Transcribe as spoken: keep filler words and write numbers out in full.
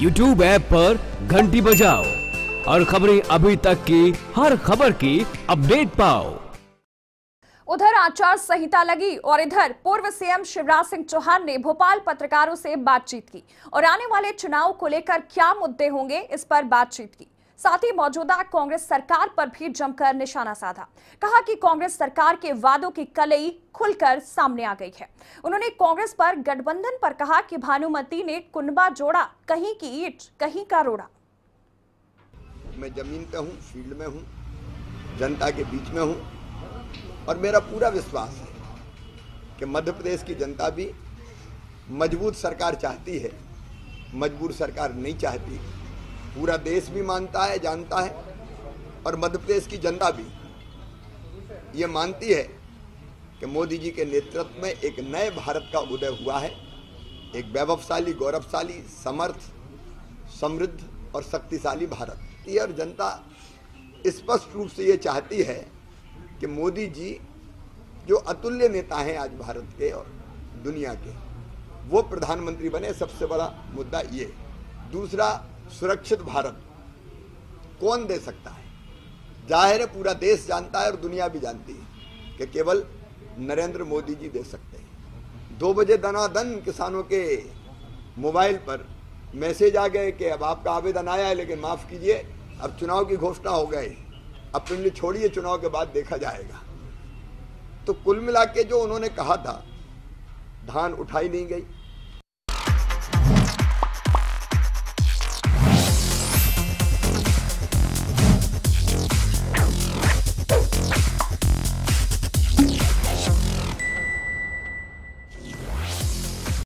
YouTube app पर घंटी बजाओ और खबरें अभी तक की हर खबर की अपडेट पाओ। उधर आचार संहिता लगी और इधर पूर्व सीएम शिवराज सिंह चौहान ने भोपाल पत्रकारों से बातचीत की और आने वाले चुनाव को लेकर क्या मुद्दे होंगे इस पर बातचीत की। साथ ही मौजूदा कांग्रेस सरकार पर भी जमकर निशाना साधा। कहा कि कांग्रेस सरकार के वादों की कलई खुलकर सामने आ गई है। उन्होंने कांग्रेस पर गठबंधन पर कहा कि भानुमति ने कुनबा जोड़ा, कहीं की ईंट कहीं का रोड़ा। मैं जमीन पे हूँ, फील्ड में हूँ, जनता के बीच में हूँ और मेरा पूरा विश्वास है कि मध्य प्रदेश की जनता भी मजबूत सरकार चाहती है, मजबूर सरकार नहीं चाहती। पूरा देश भी मानता है, जानता है और मध्य प्रदेश की जनता भी ये मानती है कि मोदी जी के नेतृत्व में एक नए भारत का उदय हुआ है, एक वैभवशाली, गौरवशाली, समर्थ, समृद्ध और शक्तिशाली भारत। और जनता स्पष्ट रूप से ये चाहती है कि मोदी जी जो अतुल्य नेता हैं आज भारत के और दुनिया के, वो प्रधानमंत्री बने। सबसे बड़ा मुद्दा ये। दूसरा, सुरक्षित भारत कौन दे सकता है? जाहिर है पूरा देश जानता है और दुनिया भी जानती है कि केवल नरेंद्र मोदी जी दे सकते हैं। दो बजे दनादन किसानों के मोबाइल पर मैसेज आ गए कि अब आपका आवेदन आया है, लेकिन माफ कीजिए अब चुनाव की घोषणा हो गई, अब पिंड छोड़िए, चुनाव के बाद देखा जाएगा। तो कुल मिला के जो उन्होंने कहा था, धान उठाई नहीं गई,